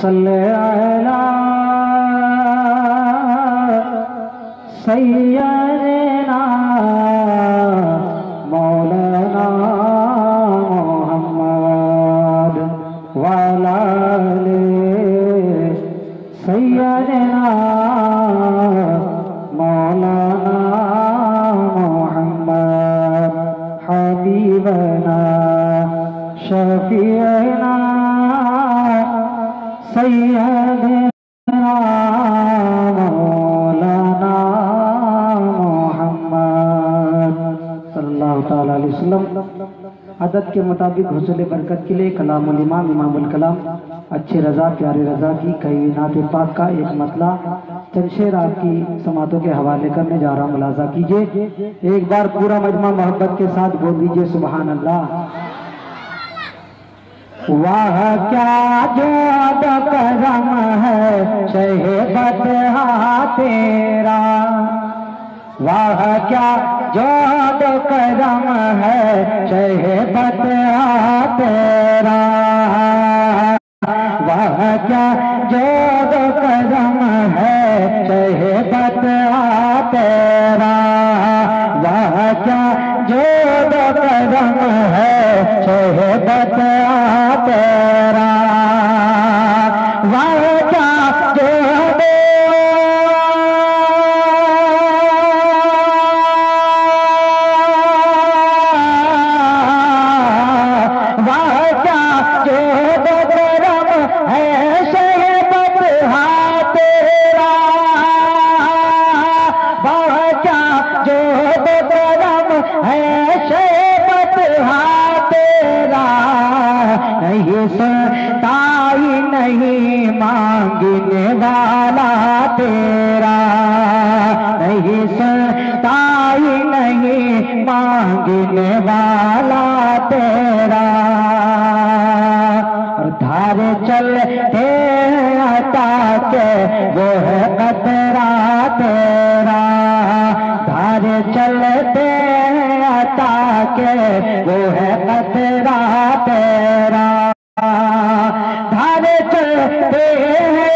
सल्ले अला सय्यदना मौलाना मुहम्मद वाला सय्यदना मौलाना मुहम्मद हबीबना शफीअना सय्यदना मौलाना मुहम्मद सल्लल्लाहु तआला अलैहि वसल्लम। आदत के मुताबिक हुसूल बरकत के लिए कलामुल इमाम इमामुल कलाम अच्छे रजा प्यारे रजा की कई नात पाक का एक मतला चंद शेर आपकी समातों के हवाले करने जा रहा हूँ, मुलाजा कीजिए। एक बार पूरा मजमा मोहब्बत के साथ बोल दीजिए सुभान अल्लाह। वाह क्या जोद करम है शहीबत तेरा, वाह क्या जोद करम है शहीबत तेरा, वाह क्या जोद करम है शहीबत तेरा, वाह क्या जोद करम है शहीबत तेरा, वाह क्या जोद ताई नहीं मांगने वाला तेरा, नहीं ताई नहीं मांगने वाला तेरा, और धारे चलते आता के वो है कतरा तेरा, धारे चलते आता के वो है कतरा तेरा, धारे चलते हैं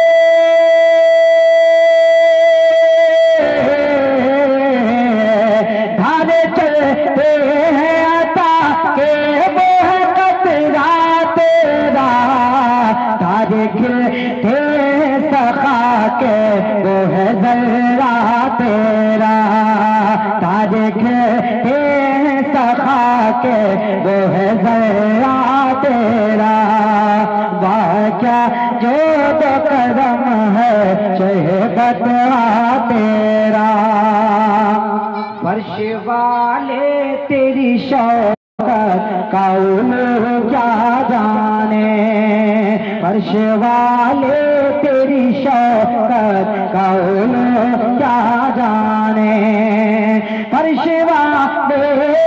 धारे चलते हैं आता के वो है कतरा तेरा, धारे खिलते सखा के वो है जर्रा तेरा, धारे खिलते सखा के वो है जर्रा तेरा, वाह क्या जोद करम है शहीबत तेरा, फर्श वाले तेरी शौकत कौन क्या जाने, फर्श वाले तेरी शौकत कौन क्या जाने, फर्श वाले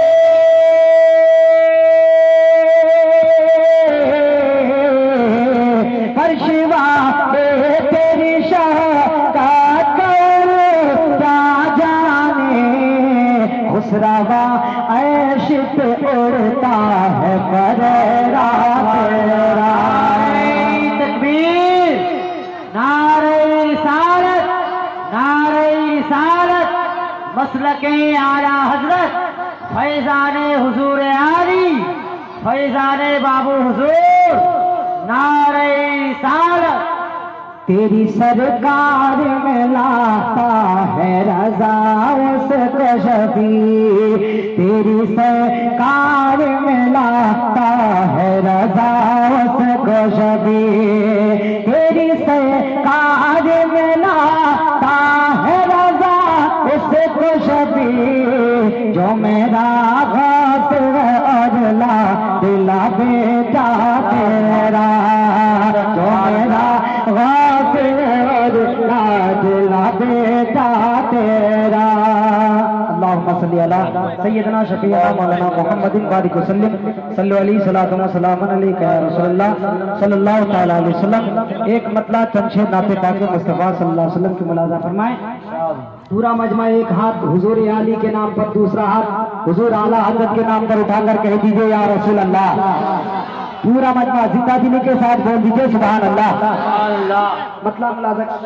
फर्शवा तेरी शौकत कौन क्या जाने, खुसरवा ऐश पे उड़ता है परेरा तेरा, तकबीर नारे रिसालत, नारे रिसालत, मसलके आला हजरत फैजाने हुजूर आली, फैजाने बाबू हुजूर, नारे रिसालत। तेरी सरकार में लाता है रजा उसको शफी, तेरी सरकार में लाता है रजा उसको शफी, तेरी सरकार में लाता है रजा उसको शफी, जो मेरा गौस है और ला दिला बेटा तेरा, जो मेरा गौस है और ला दिला बेटा तेरा। अल्लाहुम्मा सल्ली अला सय्यदना शफीअना मौलाना मुहम्मदिन बारिक वसल्लिम सल्लु अलैहि सलातु व सलामन अलैका या रसूलल्लाह सल्लल्लाहु तआला अलैहि वसल्लम। एक मतला चंद शेर नाते पाक मुस्तफा सल्लल्लाहु अलैहि वसल्लम की मुलाजा फरमाए। पूरा मजमा एक हाथ हुजूर आली के नाम पर, दूसरा हाथ हुजूर आला हजरत के नाम पर उठाकर कह दीजिए या रसूल अल्लाह। पूरा मजमा जिंदा दिली के साथ बोल दीजिए सुभान अल्लाह। मतलब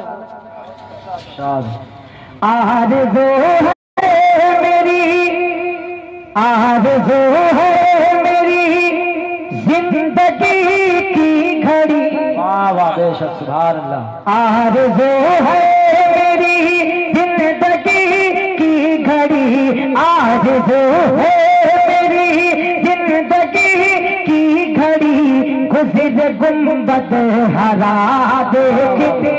आरज़ू है मेरी, आरज़ू है मेरी जिंदगी की घड़ी। वाह वाह बेशक सुभान अल्लाह। आरज़ू है मेरी जिंदगी की घड़ी, आरज़ू है मेरी जिंदगी की घड़ी। गुज़र गुंबद हरा देखते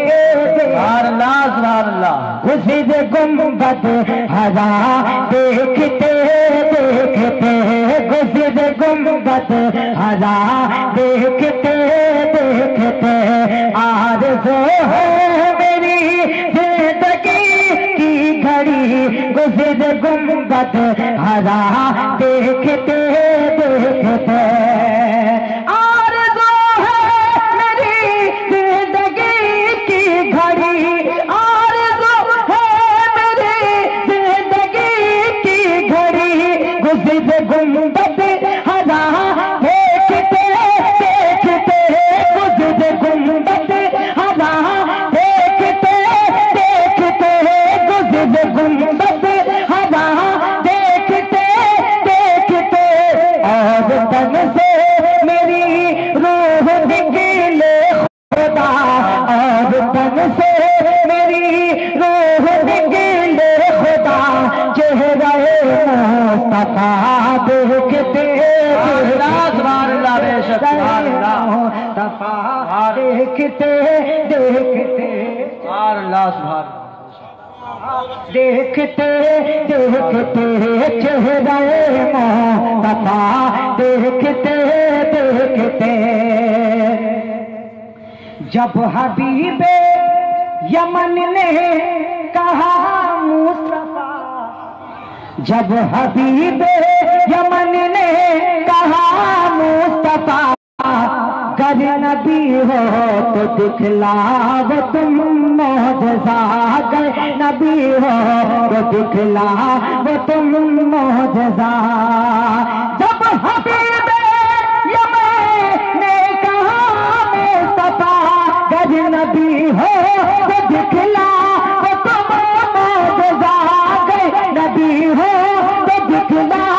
गुज़र गुंबद हरा देखते देखते, गुज़र गुंबद हरा देखते देखते। आरज़ू है मेरी जिंदगी की घड़ी, गुज़र गुंबद हरा देखते देखते। आरज़ू है मेरी जिंदगी की घड़ी, आरज़ू है मेरी जिंदगी की घड़ी। गुज़र गुंबद हरा देखते देखते, गुज़र गुंबद हरा देखते देखते, गुज़र गुंबद हरा देखते देखते। और तन से मेरी रूह निकले खुदा, और तन से मेरी रूह निकले खुदा। चेहरा मुस्तफा देखते मुस्तफा देखते देखते, देखते देखते चेहरा मुस्तफा देखते देखते। जब हबीबे यमन ने कहा मुस्तफा, जब हबीबे यमन ने कहा मुस्तफा। गर नबी हो तो दिखलाओ तुम मौजज़ा, गर नबी हो तो दिखलाओ तुम मौजज़ा। जब हबीबे यमन ने कहा मुस्तफा, गर नबी हो तो दिखलाओ तुम मौजज़ा, गर नबी हो तो दिखलाओ